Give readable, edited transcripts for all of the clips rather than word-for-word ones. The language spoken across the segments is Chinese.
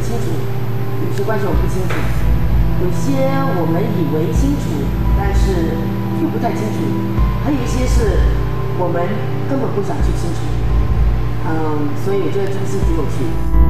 清楚，有些关系我们不清楚，有些我们以为清楚，但是又不太清楚，还有一些是我们根本不想去清楚。所以我觉得这个是挺有趣的。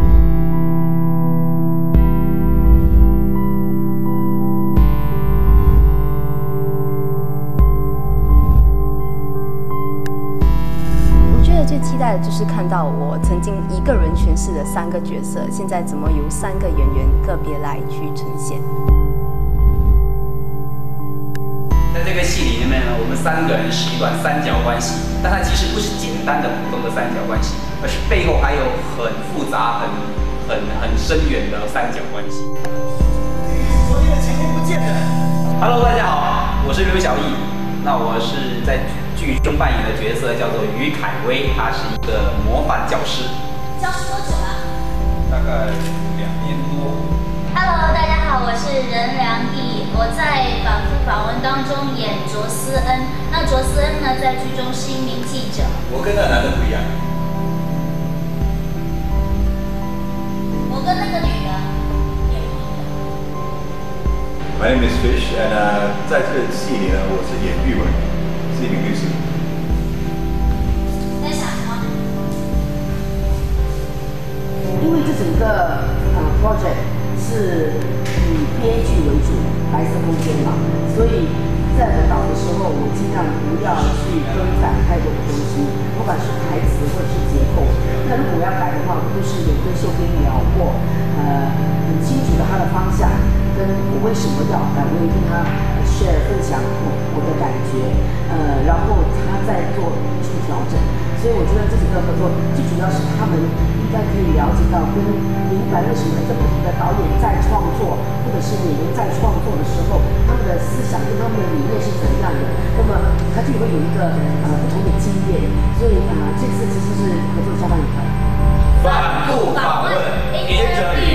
最期待的就是看到我曾经一个人诠释的3个角色，现在怎么由3个演员个别来去呈现。 在这个戏里面呢，我们3个人是一段三角关系，但它其实不是简单的普通的三角关系，而是背后还有很复杂、很深远的三角关系。 昨天的前面不见人。 Hello， 大家好，我是刘小艺，那我是在剧中扮演的角色叫做于凯威，他是一个模范教师。 教师多久了？ 大概2年多。 Hello， 大家好，我是任良义，我在反复访问当中演卓思恩。那卓思恩呢，在剧中是一名记者。 我跟那男的不一样。 我跟那个女的也不一样。 My name is Fish， 在这个戏里呢，我是演玉文。是一名律师。 在想什么？ 因为这整个project 是以编剧为主，白色空间嘛，所以在文稿的时候，我尽量不要去更改太多的东西，不管是台词或者是结构。那如果我要改的话，我就是有跟秀妃聊过，很清楚的他的方向，跟我为什么要改，我也跟他share 分享我的感觉，然后他再做出调整。所以我觉得这整个合作最主要是他们应该可以了解到，跟明白为什么这不同的导演在创作，或者是演员在创作的时候，他们的思想跟他们的理念是怎样的。那么他就会有一个不同的经验。所以这次其实是合作相当愉快。 反复访问 intertwined。